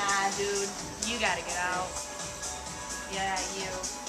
Nah, dude, you gotta get out. Yeah, you.